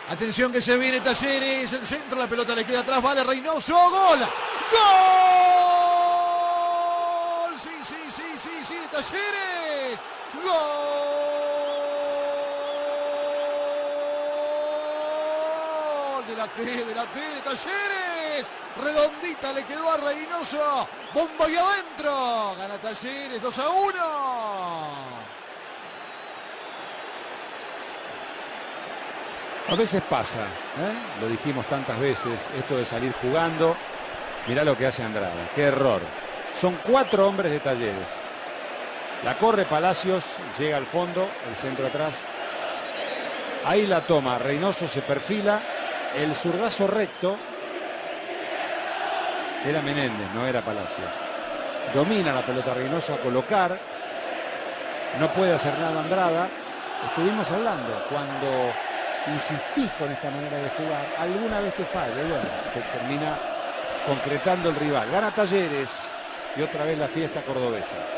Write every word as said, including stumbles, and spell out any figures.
Atención que se viene Talleres, el centro, la pelota le queda atrás, vale Reynoso, gol. ¡Gol! Sí, sí, sí, sí, sí, de Talleres. Gol de la T, de la T de Talleres. Redondita le quedó a Reynoso. Bomba y adentro. Gana Talleres dos a uno. A veces pasa, ¿eh? Lo dijimos tantas veces, esto de salir jugando. Mirá lo que hace Andrada, qué error. Son cuatro hombres de Talleres. La corre Palacios, llega al fondo, el centro atrás. Ahí la toma, Reynoso se perfila, el zurdazo recto. Era Menéndez, no era Palacios. Domina la pelota Reynoso a colocar. No puede hacer nada Andrada. Estuvimos hablando, cuando insistís con esta manera de jugar, alguna vez te falla y bueno, te termina concretando el rival. Gana Talleres y otra vez la fiesta cordobesa.